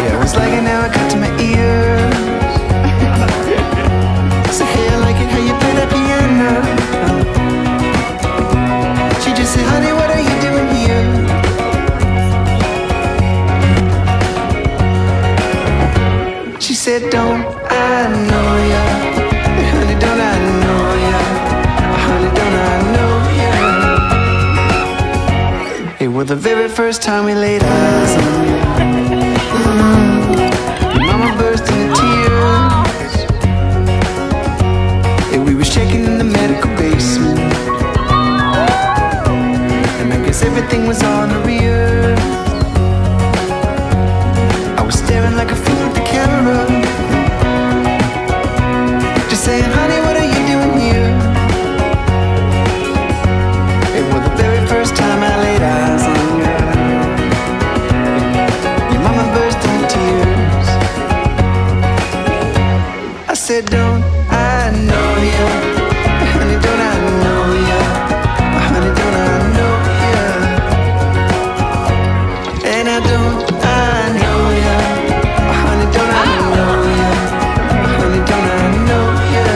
Yeah, it was like an hour cut to my ears. So hey, I like it how you play that piano. She just said, honey, what are you doing here? She said, don't I know ya? Honey, don't I know ya? Honey, don't I know ya? It was the very first time we laid eyes on you. Mama burst into tears. And we was checking in the medical basement. And I guess everything was on the rear. I was staring like a fool at the camera, just saying, honey, what are you doing here? It was the very first time I laid eyes on you. Your mama burst into tears. I said, don't I know ya? Honey, don't I know ya? Honey, don't I know ya? And I don't I know ya? Honey, don't I know ya? Honey, don't I know ya?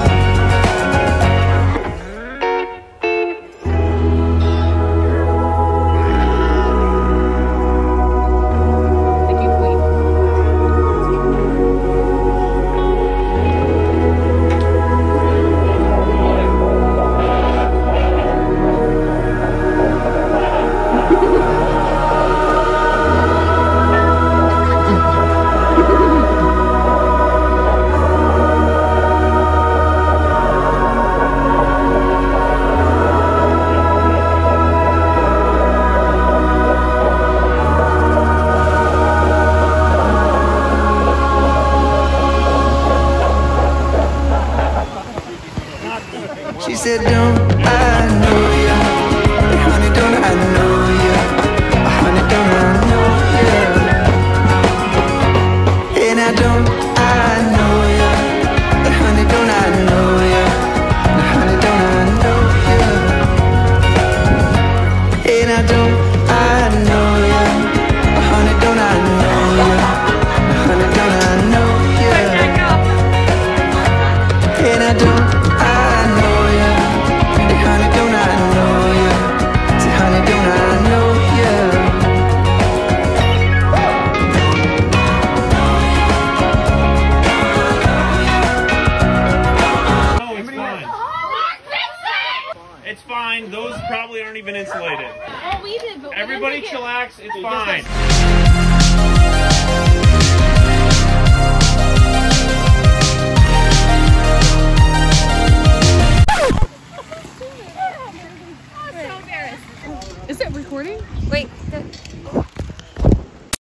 She said, don't I know ya? Honey, don't I know ya? Honey, don't I know ya? And I don't I know ya? Honey, don't I know ya? Honey, don't I know ya? And I don't I know ya? Honey, don't I know ya? Honey, don't I know ya? And I don't It's fine. Those probably aren't even insulated. Oh, we did, but everybody chillax. It's fine.